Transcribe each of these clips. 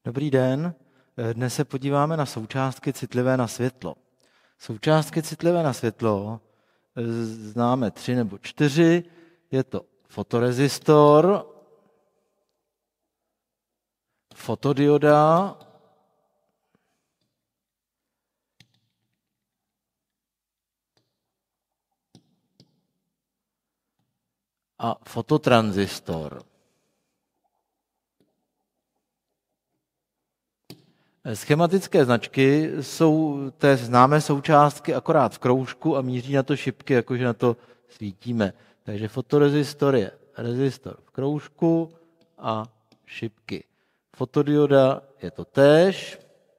Dobrý den, dnes se podíváme na součástky citlivé na světlo. Součástky citlivé na světlo známe 3 nebo 4, je to fotorezistor, fotodioda a fototranzistor. Schematické značky jsou té známé součástky akorát v kroužku a míří na to šipky, jakože na to svítíme. Takže fotorezistor je rezistor v kroužku a šipky. Fotodioda je to též,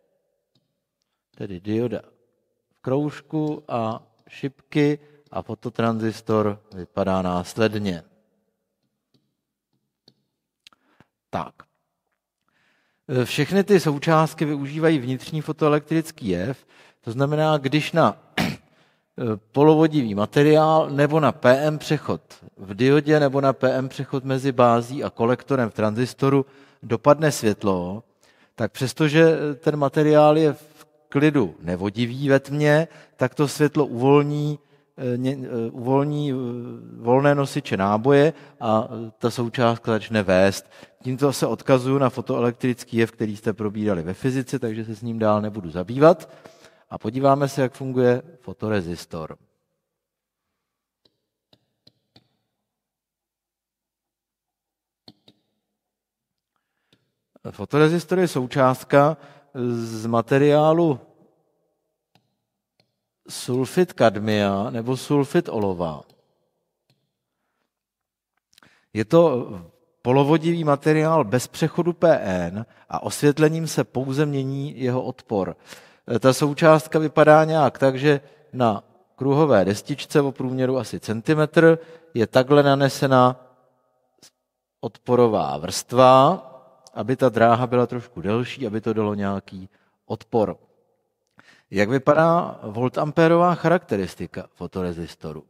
tedy dioda v kroužku a šipky, a fototranzistor vypadá následně. Tak. Všechny ty součástky využívají vnitřní fotoelektrický jev, to znamená, když na polovodivý materiál nebo na PM přechod v diodě nebo na PM přechod mezi bází a kolektorem v tranzistoru dopadne světlo, tak přestože ten materiál je v klidu nevodivý ve tmě, tak to světlo uvolní volné nosiče náboje a ta součástka začne vést. Tímto se odkazuju na fotoelektrický jev, který jste probírali ve fyzice, takže se s ním dál nebudu zabývat. A podíváme se, jak funguje fotorezistor. Fotorezistor je součástka z materiálu sulfid kadmia nebo sulfid olova. Je to polovodivý materiál bez přechodu PN a osvětlením se pouze mění jeho odpor. Ta součástka vypadá nějak tak, že na kruhové destičce o průměru asi centimetr je takhle nanesena odporová vrstva, aby ta dráha byla trošku delší, aby to dalo nějaký odpor. Jak vypadá voltamperová charakteristika fotorezistoru?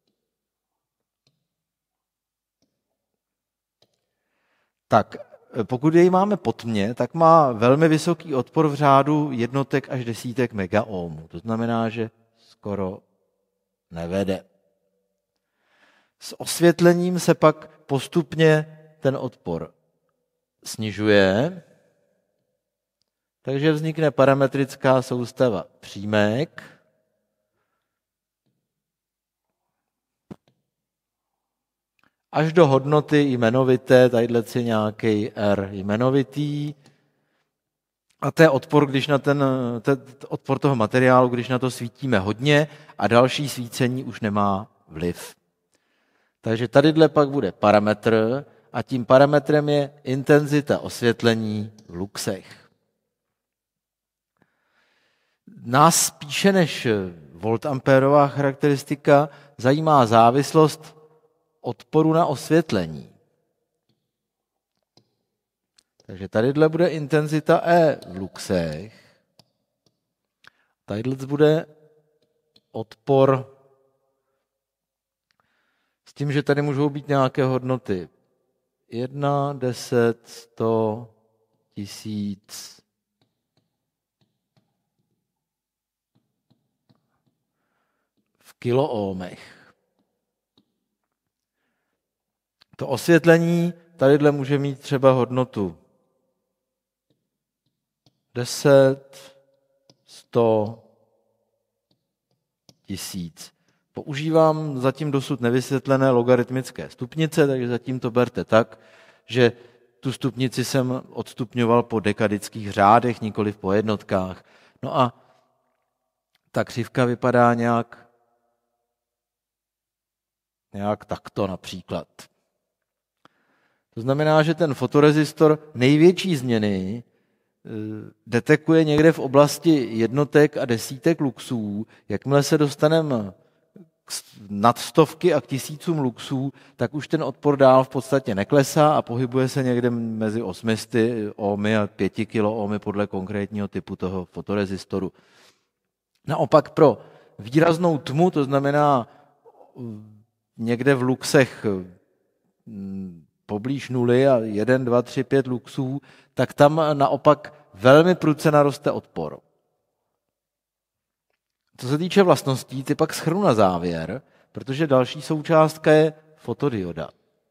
Tak, pokud jej máme pod tmě, tak má velmi vysoký odpor v řádu jednotek až desítek megaohmů. To znamená, že skoro nevede. S osvětlením se pak postupně ten odpor snižuje, takže vznikne parametrická soustava přímek. Až do hodnoty jmenovité, tadyhle je nějaký R jmenovitý. A to je odpor, když na odpor toho materiálu, když na to svítíme hodně a další svícení už nemá vliv. Takže tadyhle pak bude parametr a tím parametrem je intenzita osvětlení v luxech. Nás spíše než voltamperová charakteristika zajímá závislost odporu na osvětlení. Takže tadyhle bude intenzita E v luxech. Tadyhle bude odpor s tím, že tady můžou být nějaké hodnoty 1, 10, 100, 1000, v kiloohmech. To osvětlení tadyhle může mít třeba hodnotu 10, 100, 1000. Používám zatím dosud nevysvětlené logaritmické stupnice, takže zatím to berte tak, že tu stupnici jsem odstupňoval po dekadických řádech, nikoliv po jednotkách. No a ta křivka vypadá nějak takto například. To znamená, že ten fotorezistor největší změny detekuje někde v oblasti jednotek a desítek luxů. Jakmile se dostaneme nad stovky a k tisícům luxů, tak už ten odpor dál v podstatě neklesá a pohybuje se někde mezi 800 ohmy a 5 kiloohmy podle konkrétního typu toho fotorezistoru. Naopak pro výraznou tmu, to znamená někde v luxech poblíž nuly a 1, 2, 3, 5 luxů, tak tam naopak velmi prudce naroste odpor. Co se týče vlastností, ty pak shrnu na závěr, protože další součástka je fotodioda.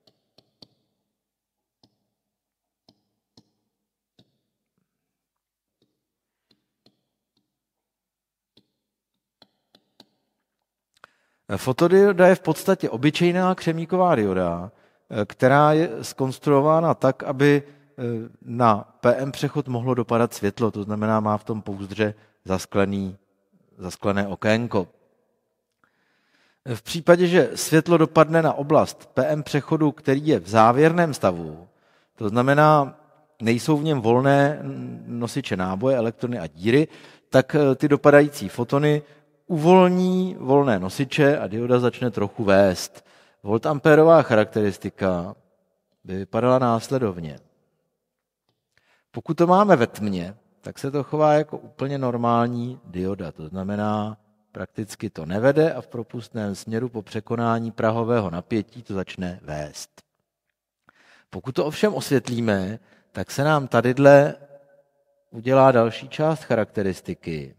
Fotodioda je v podstatě obyčejná křemíková dioda, která je zkonstruována tak, aby na PM přechod mohlo dopadat světlo, to znamená, má v tom pouzdře zasklené okénko. V případě, že světlo dopadne na oblast PM přechodu, který je v závěrném stavu, to znamená, nejsou v něm volné nosiče náboje, elektrony a díry, tak ty dopadající fotony uvolní volné nosiče a dioda začne trochu vést. Voltamperová charakteristika by vypadala následovně. Pokud to máme ve tmě, tak se to chová jako úplně normální dioda. To znamená, prakticky to nevede a v propustném směru po překonání prahového napětí to začne vést. Pokud to ovšem osvětlíme, tak se nám tadyhle udělá další část charakteristiky.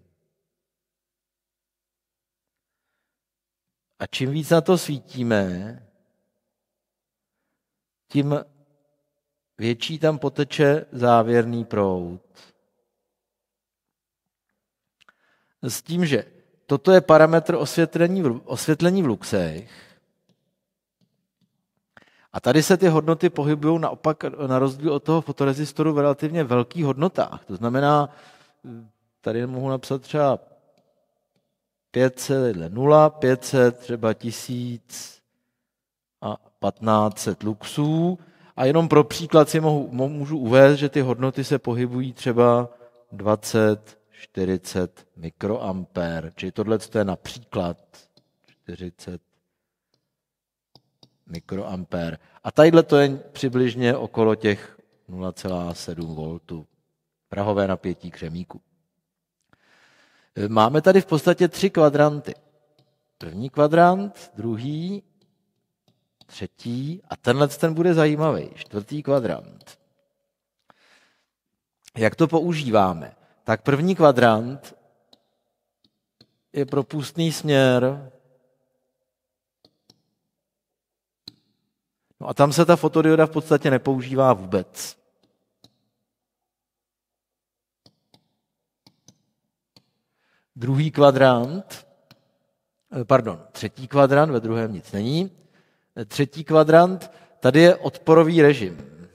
A čím víc na to svítíme, tím větší tam poteče závěrný proud. S tím, že toto je parametr osvětlení v luxech a tady se ty hodnoty pohybují naopak na rozdíl od toho fotorezistoru v relativně velkých hodnotách. To znamená, tady mohu napsat třeba 500, 0, 500, třeba 1000 a 1500 luxů. A jenom pro příklad si můžu uvést, že ty hodnoty se pohybují třeba 20, 40 mikroampér. Čili tohle je například 40 mikroampér. A tadyhle to je přibližně okolo těch 0,7 V. Prahové napětí křemíku. Máme tady v podstatě 3 kvadranty. První kvadrant, druhý, třetí a ten bude zajímavý, 4. kvadrant. Jak to používáme? Tak první kvadrant je propustný směr. No a tam se ta fotodioda v podstatě nepoužívá vůbec. Třetí kvadrant, ve druhém nic není. Třetí kvadrant, tady je odporový režim.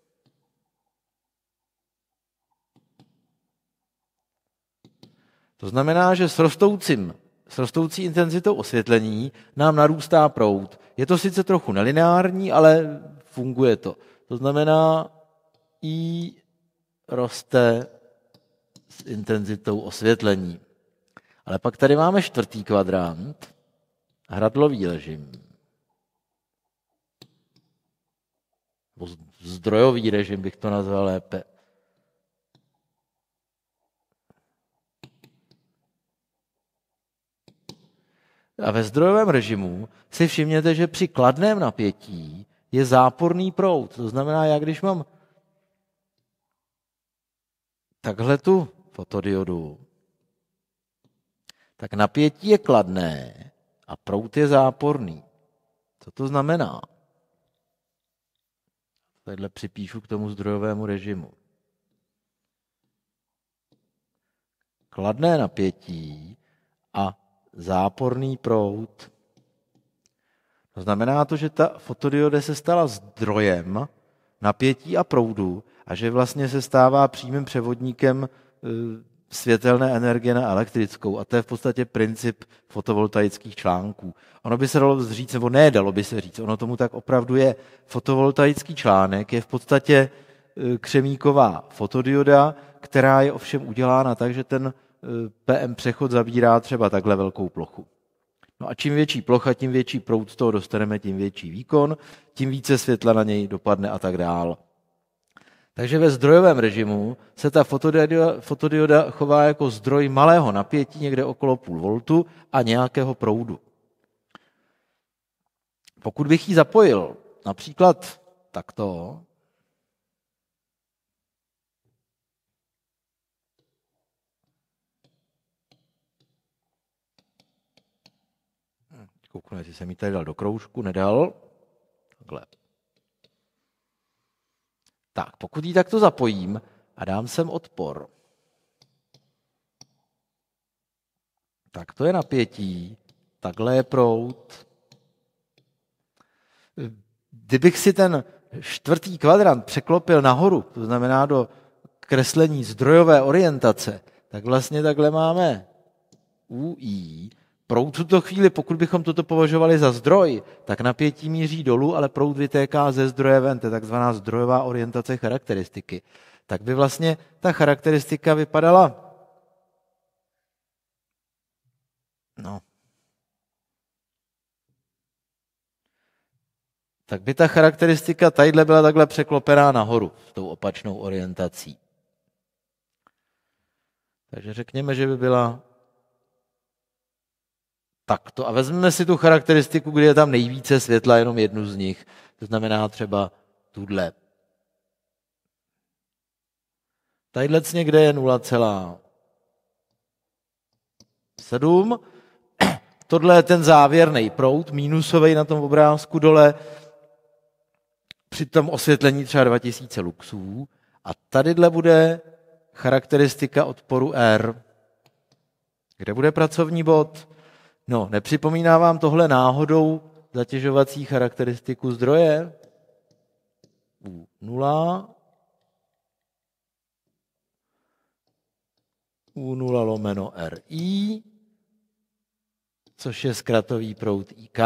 To znamená, že s rostoucí intenzitou osvětlení nám narůstá proud. Je to sice trochu nelineární, ale funguje to. To znamená, I roste s intenzitou osvětlení. Ale pak tady máme 4. kvadrant, hradlový režim. Zdrojový režim bych to nazval lépe. A ve zdrojovém režimu si všimněte, že při kladném napětí je záporný proud. To znamená, já když mám takhle tu fotodiodu, tak napětí je kladné a proud je záporný. Co to znamená? Takhle připíšu k tomu zdrojovému režimu. Kladné napětí a záporný proud. To znamená to, že ta fotodioda se stala zdrojem napětí a proudu a že vlastně se stává přímým převodníkem světelné energie na elektrickou. A to je v podstatě princip fotovoltaických článků. Ono by se dalo říct, nebo ne, dalo by se říct, ono tomu tak opravdu je. Fotovoltaický článek je v podstatě křemíková fotodioda, která je ovšem udělána tak, že ten PM přechod zabírá třeba takhle velkou plochu. No a čím větší plocha, tím větší proud z toho dostaneme, tím větší výkon, tím více světla na něj dopadne a tak dál. Takže ve zdrojovém režimu se ta fotodioda chová jako zdroj malého napětí, někde okolo 0,5 V a nějakého proudu. Pokud bych ji zapojil například takto, Kouknu, jestli jsem ji tady dal do kroužku, nedal. Takhle. Tak, pokud ji takto zapojím a dám sem odpor, tak to je napětí, takhle je proud. Kdybych si ten čtvrtý kvadrant překlopil nahoru, to znamená do kreslení zdrojové orientace, tak vlastně takhle máme UI. Proud v tuto chvíli, pokud bychom toto považovali za zdroj, tak napětí míří dolů, ale proud vytéká ze zdroje ven, to je takzvaná zdrojová orientace charakteristiky. Tak by vlastně ta charakteristika vypadala tak by ta charakteristika tadyhle byla takhle překlopená nahoru s tou opačnou orientací. Takže řekněme, že by byla takto. A vezmeme si tu charakteristiku, kdy je tam nejvíce světla, jenom jednu z nich. To znamená třeba tuhle. Tadyhle někde je 0,7. Tohle je ten závěrný proud, mínusový na tom obrázku dole, při tom osvětlení třeba 2000 luxů. A tadyhle bude charakteristika odporu R. Kde bude pracovní bod? No, nepřipomíná vám tohle náhodou zatěžovací charakteristiku zdroje? U0 lomeno RI, což je zkratový proud IK,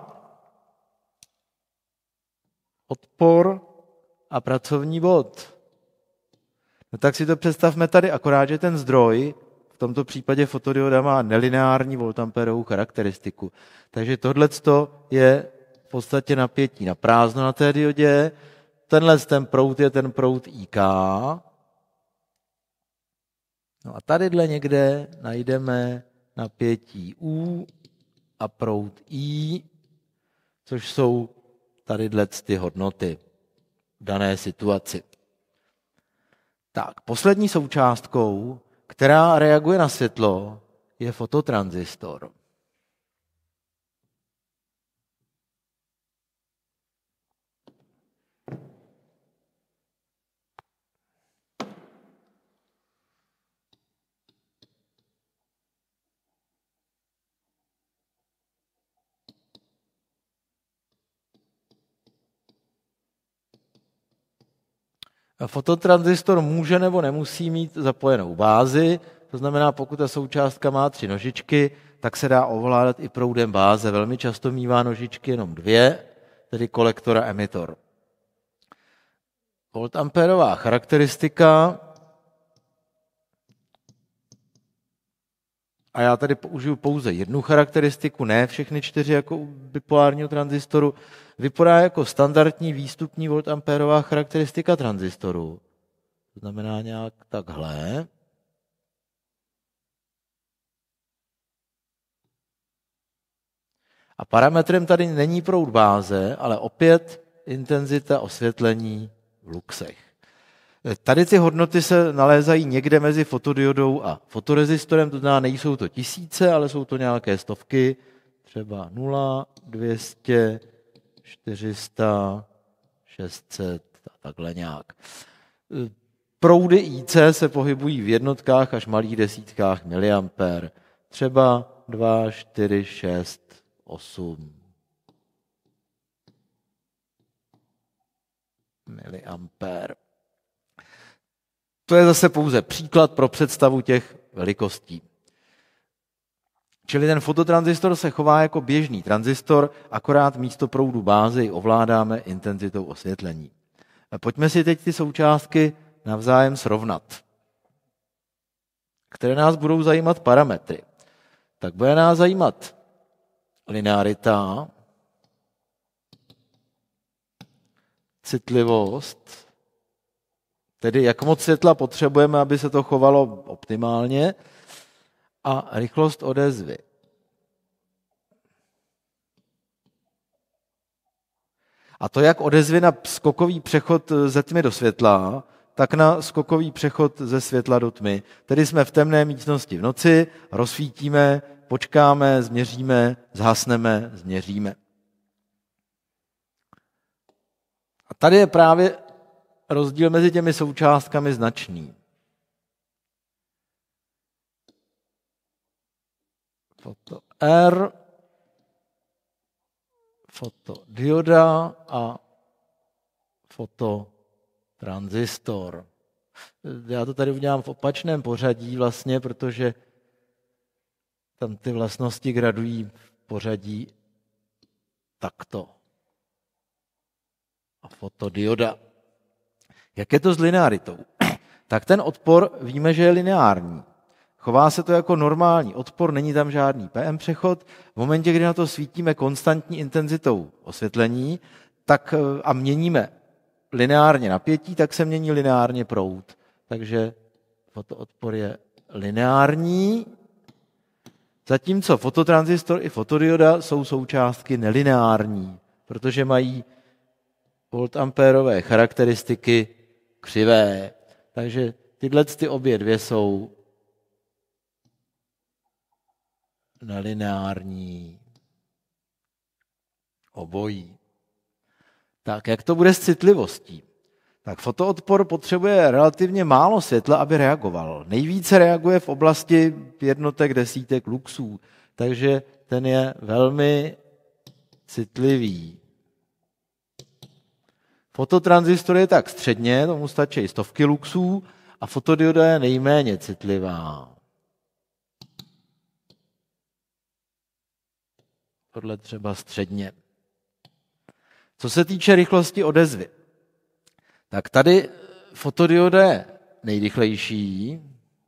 odpor a pracovní bod. No tak si to představme tady, akorát, že ten zdroj, v tomto případě fotodioda má nelineární voltamperovou charakteristiku. Takže tohleto je v podstatě napětí na prázdno na té diodě. Ten proud je ten proud IK. No a tadyhle někde najdeme napětí U a proud I, což jsou tadyhle ty hodnoty v dané situaci. Tak, poslední součástkou, která reaguje na světlo, je fototranzistor. Fototranzistor může nebo nemusí mít zapojenou bázi, to znamená, pokud ta součástka má 3 nožičky, tak se dá ovládat i proudem báze. Velmi často mívá nožičky jenom 2, tedy kolektor a emitor. Voltamperová charakteristika. A já tady použiju pouze jednu charakteristiku, ne všechny 4 jako u bipolárního tranzistoru. Vypadá jako standardní výstupní voltamperová charakteristika tranzistoru. To znamená nějak takhle. A parametrem tady není proud báze, ale opět intenzita osvětlení v luxech. Tady ty hodnoty se nalézají někde mezi fotodiodou a fotorezistorem, to znamená, nejsou to tisíce, ale jsou to nějaké stovky, třeba 0, 200, 400, 600 a takhle nějak. Proudy IC se pohybují v jednotkách až malých desítkách miliampér, třeba 2, 4, 6, 8 miliampér. To je zase pouze příklad pro představu těch velikostí. Čili ten fototranzistor se chová jako běžný tranzistor, akorát místo proudu báze ovládáme intenzitou osvětlení. Pojďme si teď ty součástky navzájem srovnat, které nás budou zajímat parametry. Tak bude nás zajímat linearita, citlivost, tedy jak moc světla potřebujeme, aby se to chovalo optimálně, a rychlost odezvy. A to, jak odezvy na skokový přechod ze tmy do světla, tak na skokový přechod ze světla do tmy. Tedy jsme v temné místnosti v noci, rozsvítíme, počkáme, změříme, zhasneme, změříme. A tady je právě rozdíl mezi těmi součástkami značný. Foto R, fotodioda a fototranzistor. Já to tady udělám v opačném pořadí vlastně, protože tam ty vlastnosti gradují v pořadí takto. A fotodioda. Jak je to s linearitou? Tak ten odpor víme, že je lineární. Chová se to jako normální odpor, není tam žádný PM přechod. V momentě, kdy na to svítíme konstantní intenzitou osvětlení tak, a měníme lineárně napětí, tak se mění lineárně proud. Takže fotoodpor je lineární, zatímco fototranzistor i fotodioda jsou součástky nelineární, protože mají voltampérové charakteristiky křivé. Takže tyhle obě dvě jsou nelineární obojí. Tak, jak to bude s citlivostí? Tak fotoodpor potřebuje relativně málo světla, aby reagoval. Nejvíce reaguje v oblasti jednotek, desítek luxů, takže ten je velmi citlivý. Fototranzistor je tak středně, tomu stačí stovky luxů a fotodioda je nejméně citlivá. Tohle třeba středně. Co se týče rychlosti odezvy, tak tady fotodioda je nejrychlejší.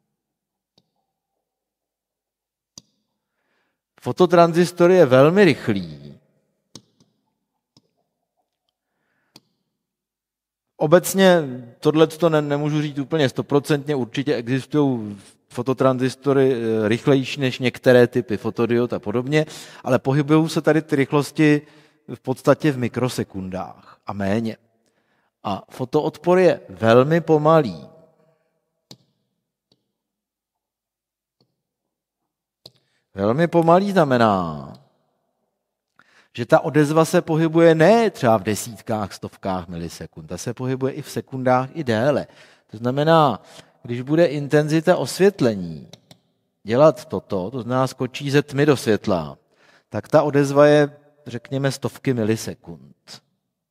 Fototranzistor je velmi rychlý. Obecně tohleto nemůžu říct úplně 100%, určitě existují fototranzistory rychlejší než některé typy fotodiod a podobně, ale pohybují se tady ty rychlosti v podstatě v mikrosekundách a méně. A fotoodpor je velmi pomalý. Velmi pomalý znamená, že ta odezva se pohybuje ne třeba v desítkách, stovkách milisekund, ta se pohybuje i v sekundách, i déle. To znamená, když bude intenzita osvětlení dělat toto, to znamená skočí ze tmy do světla, tak ta odezva je, řekněme, stovky milisekund.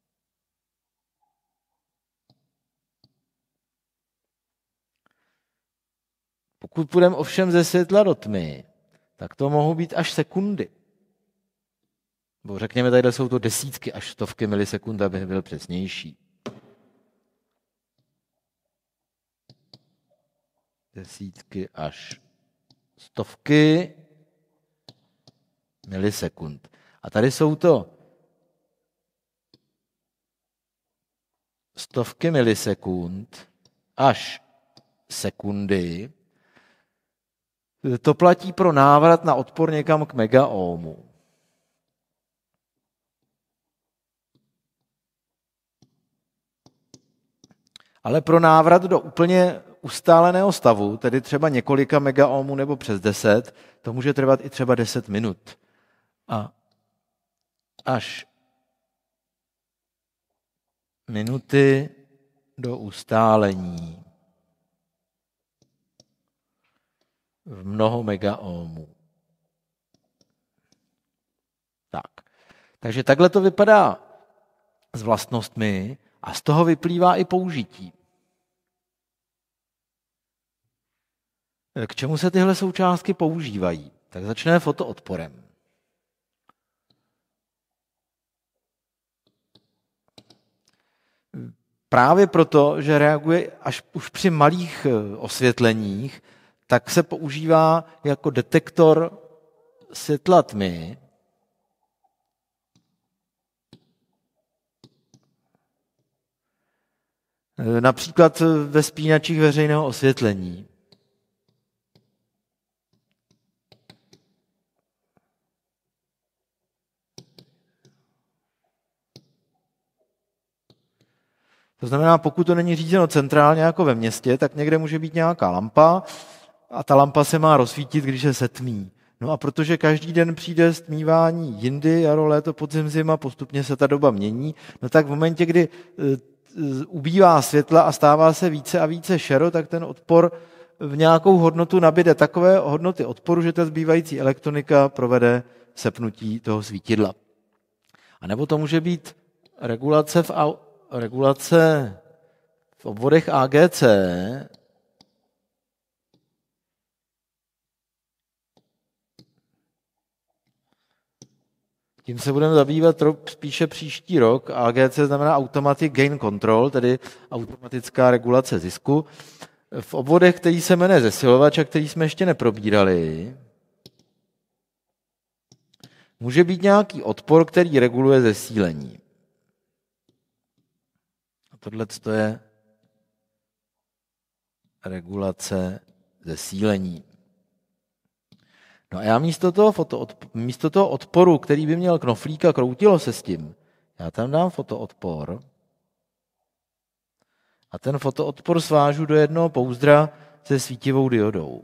Pokud půjdeme ovšem ze světla do tmy, tak to mohou být až sekundy. Bo řekněme, tady jsou to desítky až stovky milisekund, aby byl přesnější. Desítky až stovky milisekund. A tady jsou to stovky milisekund až sekundy. To platí pro návrat na odpor někam k megaohmu. Ale pro návrat do úplně ustáleného stavu, tedy třeba několika megaohmů nebo přes 10, to může trvat i třeba 10 minut. A až minuty do ustálení v mnoho megaohmů. Takže takhle to vypadá s vlastnostmi a z toho vyplývá i použití. K čemu se tyhle součástky používají? Tak začneme fotoodporem. Právě proto, že reaguje až už při malých osvětleních, tak se používá jako detektor světla tmy. Například ve spínačích veřejného osvětlení. To znamená, pokud to není řízeno centrálně jako ve městě, tak někde může být nějaká lampa a ta lampa se má rozsvítit, když se setmí. No a protože každý den přijde stmívání jindy, jaro, léto, podzim, zima, postupně se ta doba mění, no tak v momentě, kdy ubývá světla a stává se více a více šero, tak ten odpor v nějakou hodnotu nabíde takové hodnoty odporu, že ta zbývající elektronika provede sepnutí toho svítidla. A nebo to může být regulace v obvodech AGC, tím se budeme zabývat spíše příští rok. AGC znamená Automatic Gain Control, tedy automatická regulace zisku. V obvodech, který se jmenuje zesilovač a který jsme ještě neprobírali, může být nějaký odpor, který reguluje zesílení. A tohle je regulace zesílení. No a já místo toho odporu, který by měl knoflík a kroutilo se s tím, já tam dám fotoodpor a ten fotoodpor svážu do jednoho pouzdra se svítivou diodou.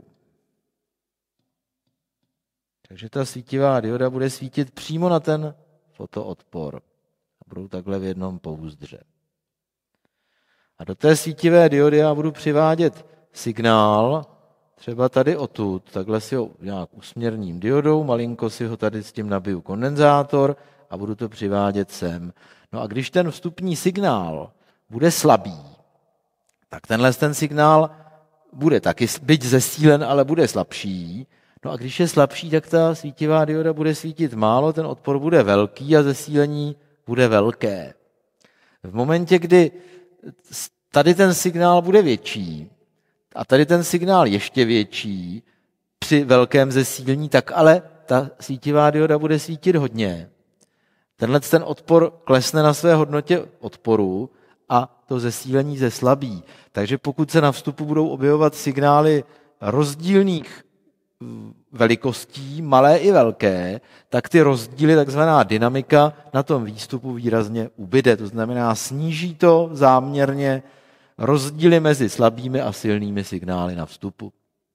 Takže ta svítivá dioda bude svítit přímo na ten fotoodpor. A budou takhle v jednom pouzdře. A do té svítivé diody já budu přivádět signál, třeba tady odtud, takhle si ho nějak usměrním diodou, malinko si ho tady s tím nabiju kondenzátor a budu to přivádět sem. No a když ten vstupní signál bude slabý, tak ten signál bude taky byť zesílen, ale bude slabší. No a když je slabší, tak ta svítivá dioda bude svítit málo, ten odpor bude velký a zesílení bude velké. V momentě, kdy tady ten signál bude větší a tady ten signál ještě větší při velkém zesílení, tak ale ta svítivá dioda bude svítit hodně. Ten odpor klesne na své hodnotě odporu a to zesílení zeslabí. Takže pokud se na vstupu budou objevovat signály rozdílných velikostí, malé i velké, tak ty rozdíly, takzvaná dynamika, na tom výstupu výrazně ubyde. To znamená, sníží to záměrně rozdíly mezi slabými a silnými signály na vstupu.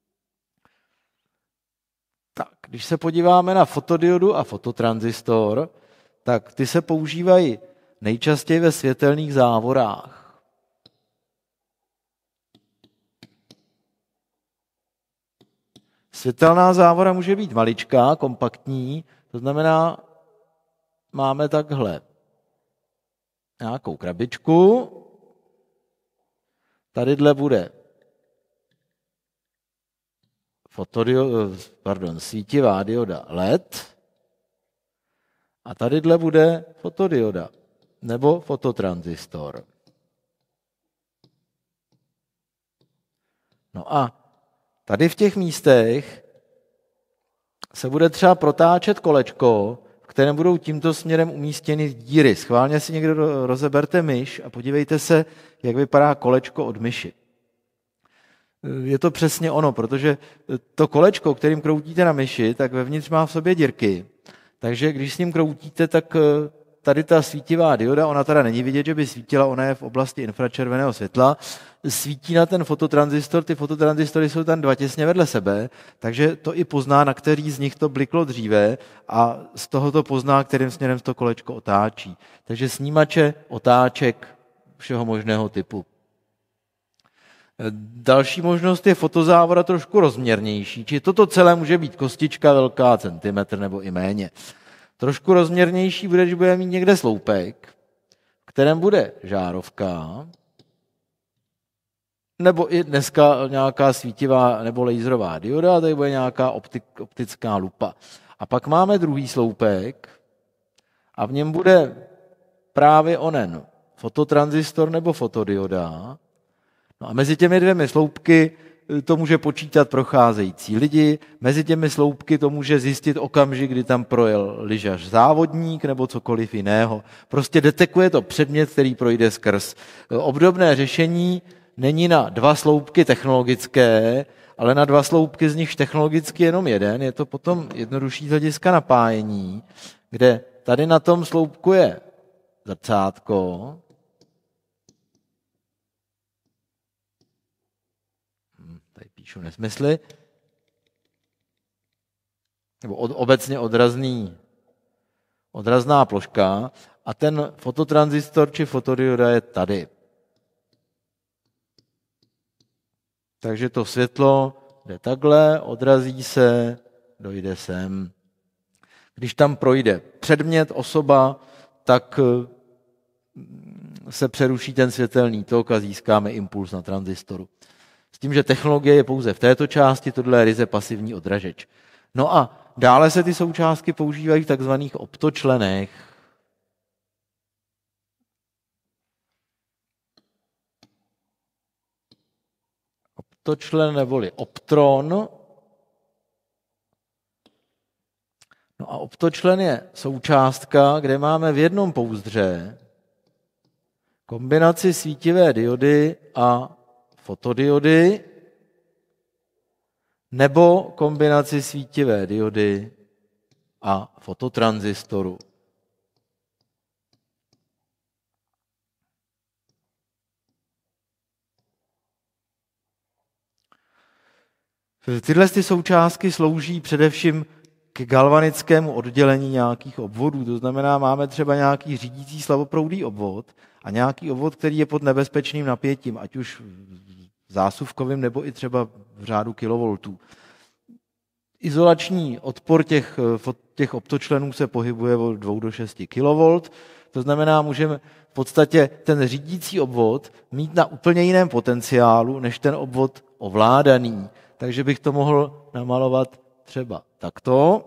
Tak, když se podíváme na fotodiodu a fototranzistor, tak ty se používají nejčastěji ve světelných závorách. Světelná závora může být maličká, kompaktní, to znamená, máme takhle nějakou krabičku, tadyhle bude svítivá dioda LED a tadyhle bude fotodioda nebo fototranzistor. No a tady v těch místech se bude třeba protáčet kolečko, v kterém budou tímto směrem umístěny díry. Schválně si někdo rozeberte myš a podívejte se, jak vypadá kolečko od myši. Je to přesně ono, protože to kolečko, kterým kroutíte na myši, tak vevnitř má v sobě dírky. Takže když s ním kroutíte, tak tady ta svítivá dioda, ona teda není vidět, že by svítila, ona je v oblasti infračerveného světla, svítí na ten fototranzistor, ty fototranzistory jsou tam dva těsně vedle sebe, takže to i pozná, na který z nich to bliklo dříve a z toho to pozná, kterým směrem to kolečko otáčí. Takže snímače otáček všeho možného typu. Další možnost je fotozávora trošku rozměrnější, či toto celé může být kostička velká, centimetr nebo i méně. Trošku rozměrnější bude, když bude mít někde sloupek, v kterém bude žárovka, nebo i dneska nějaká svítivá nebo laserová dioda, a tady bude nějaká optická lupa. A pak máme druhý sloupek a v něm bude právě onen fototranzistor nebo fotodioda. No a mezi těmi dvěmi sloupky to může počítat procházející lidi, mezi těmi sloupky to může zjistit okamžik, kdy tam projel lyžař závodník nebo cokoliv jiného. Prostě detekuje to předmět, který projde skrz. Obdobné řešení není na dva sloupky technologické, ale na dva sloupky, z nichž technologicky jenom jeden. Je to potom jednodušší z hlediska napájení, kde tady na tom sloupku je zrcátko tady píšu nesmysly, nebo obecně odrazná ploška a ten fototranzistor či fotodioda je tady. Takže to světlo jde takhle, odrazí se, dojde sem. Když tam projde předmět, osoba, tak se přeruší ten světelný tok a získáme impuls na tranzistoru. S tím, že technologie je pouze v této části, tohle je ryze pasivní odražeč. No a dále se ty součástky používají v takzvaných optočlenech. Optočlen neboli optron. No a optočlen je součástka, kde máme v jednom pouzdře kombinaci svítivé diody a fotodiody nebo kombinaci svítivé diody a fototranzistoru. Tyhle součástky slouží především k galvanickému oddělení nějakých obvodů. To znamená, máme třeba nějaký řídící slaboproudý obvod a nějaký obvod, který je pod nebezpečným napětím, ať už zásuvkovým nebo i třeba v řádu kilovoltů. Izolační odpor těch optočlenů se pohybuje od 2 do 6 kV. To znamená, můžeme v podstatě ten řídící obvod mít na úplně jiném potenciálu, než ten obvod ovládaný. Takže bych to mohl namalovat třeba takto.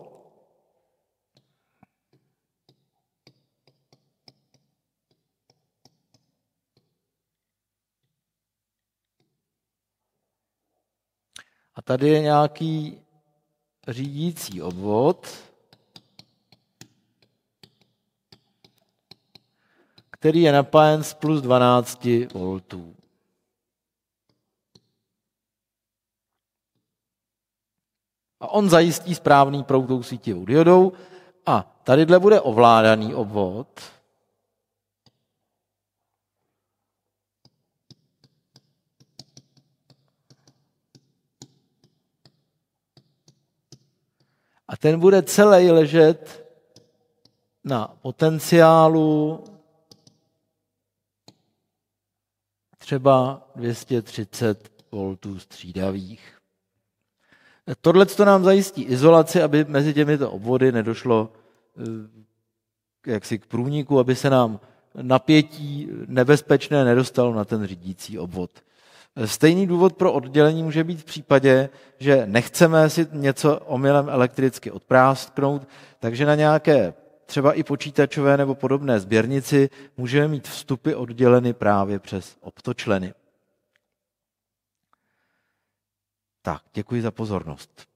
A tady je nějaký řídící obvod, který je napájen z plus 12 V. A on zajistí správný proud tou sítivou diodou a tadyhle bude ovládaný obvod. A ten bude celý ležet na potenciálu třeba 230 V střídavých. Tohle nám zajistí izolaci, aby mezi těmito obvody nedošlo jaksi k průniku, aby se nám napětí nebezpečné nedostalo na ten řídící obvod. Stejný důvod pro oddělení může být v případě, že nechceme si něco omylem elektricky odprásknout, takže na nějaké třeba i počítačové nebo podobné sběrnici můžeme mít vstupy odděleny právě přes optočleny. Tak, děkuji za pozornost.